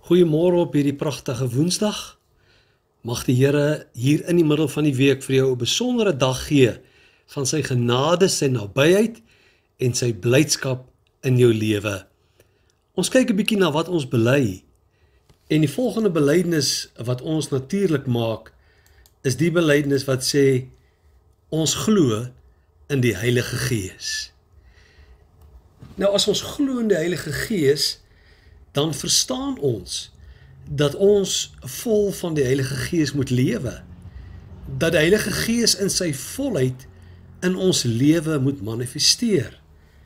Goeiemôre op hierdie pragtige Woensdag. Mag die Here hier in die middel van die week vir jou 'n besondere dag gee van sy genade, sy nabyheid en sy blydskap in jou lewe. Ons kyk 'n bietjie na wat ons bely. En die volgende belydenis wat ons natuurlik maak, is die belydenis wat sê ons glo in die Heilige Gees. Nou as ons glo in die Heilige Gees, dan verstaan ons dat ons vol van die Heilige Gees moet lewe. Dat die Heilige Gees in sy volheid in ons lewe moet manifesteer.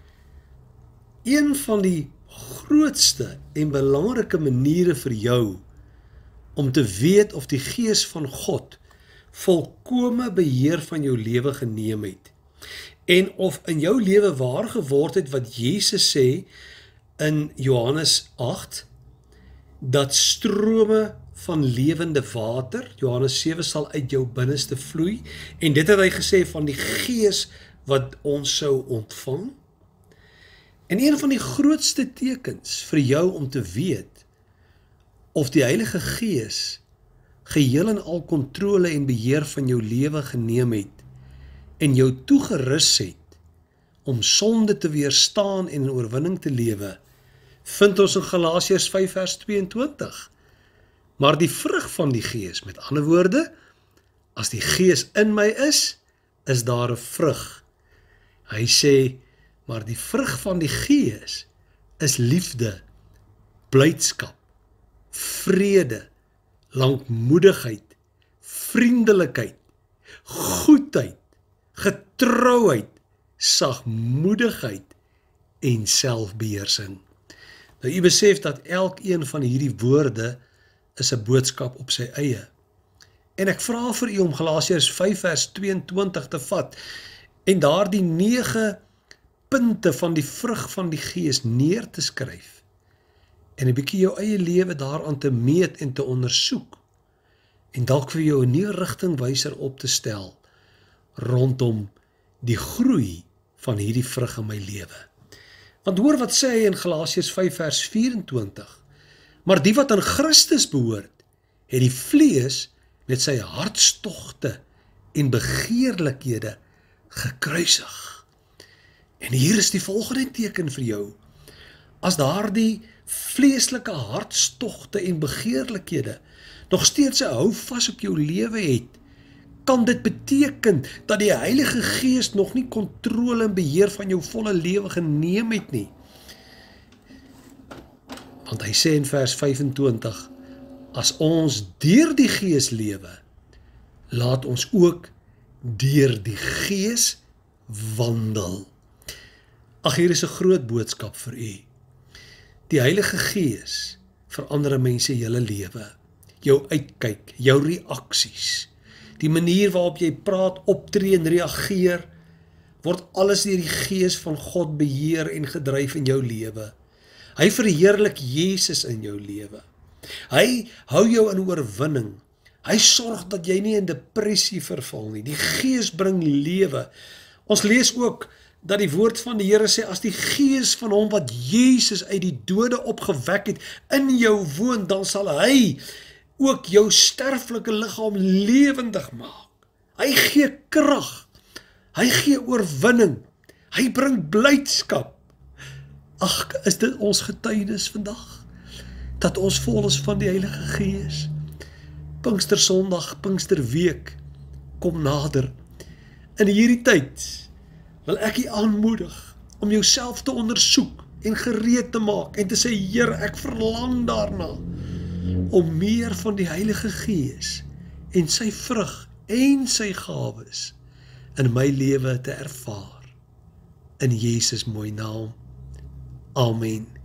Een van die grootste en belangrike maniere vir jou om te weet of die Gees van God volkome beheer van jou lewe geneem het en of in jou lewe waar geword het wat Jesus sê in Johannes 8, dat strome van lewende water, Johannes 7 sal uit jou binneste vloei, en dit het hy gesê van die Gees wat ons sou ontvang. En een van die grootste tekens vir jou om te weet of die Heilige Gees geheel en al kontrole en beheer van jou lewe geneem het en jou toegerus het om sonde te weerstaan en in oorwinning te lewe, vind ons in Galasiërs 5 vers 22. Maar die vrug van die Gees, met ander woorde, as die Gees in my is daar 'n vrug. Hy sê, maar die vrug van die Gees is liefde, blydskap, vrede, lankmoedigheid, vriendelikheid, goedheid, getrouheid, sagmoedigheid en selfbeheersing. Nou, u besef dat elkeen van hierdie woorde is 'n boodskap op sy eie. En ek vra vir u om Galasiërs 5 vers 22 te vat en daardie 9 punte van die vrug van die Gees neer te skryf en 'n bietjie jou eie lewe daaraan te meet en te ondersoek en dalk vir jou 'n nuwe rigtingwyser op te stel rondom die groei van hierdie vrug in my lewe. Want hoor wat sê hy in Galasiërs 5 vers 24, maar die wat aan Christus behoort, het die vlees met sy hartstogte en begeerlikhede gekruisig. En hier is die volgende teken vir jou. As daardie vleeslike hartstogte en begeerlikhede nog steeds 'n hou vas op jou lewe het, kan dit beteken dat die Heilige Gees nog nie kontrole en beheer van jou volle lewe geneem het nie. Want hy sê in vers 25, as ons deur die Gees lewe, laat ons ook deur die Gees wandel. Ag, hier is 'n groot boodskap vir u. Die Heilige Gees verander 'n mens se hele lewe. Jou uitkyk, jou reaksies, die manier waarop jy praat, optree en reageer, word alles deur die Gees van God beheer en gedryf in jou lewe. Hy verheerlik Jesus in jou lewe. Hy hou jou in oorwinning. Hy sorg dat jy nie in depressie verval nie. Die Gees bring lewe. Ons lees ook dat die woord van die Here sê, as die Gees van hom wat Jesus uit die dode opgewek het, in jou woon, dan sal hy ook jou sterflike liggaam lewendig maak. Hy gee krag. Hy gee oorwinning. Hy bring blydskap. Ag, is dit ons getuienis vandag? Dat ons vol is van die Heilige Gees. Pinkstersondag, Pinksterweek, kom nader. In hierdie tyd wil ek u aanmoedig om jouself te ondersoek en gereed te maak en te sê, Here, ek verlang daarna om meer van die Heilige Gees en sy vrug en sy gawes in my lewe te ervaar. In Jesus mooi naam. Amen.